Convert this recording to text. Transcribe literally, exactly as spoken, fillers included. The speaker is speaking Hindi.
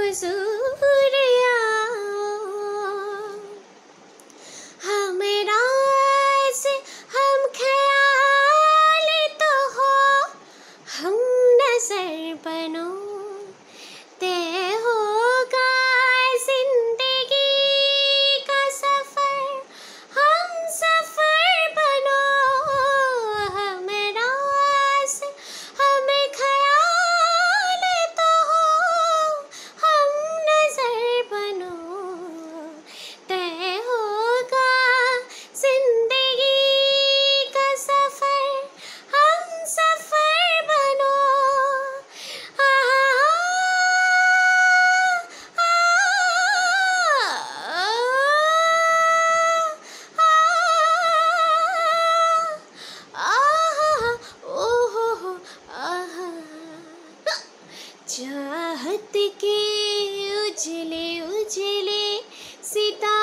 सूर्या हमरा से हम ख्याल तो हो, हम नजर बनो तय होगा जिंदगी का सफर, हम सफर बनो हमरा से हम ख्याल तो हो, हम नजर बनो तय होगा जिंदगी का सफर, हम सफर बनो। आ, चाहत के उजले उजले सितारे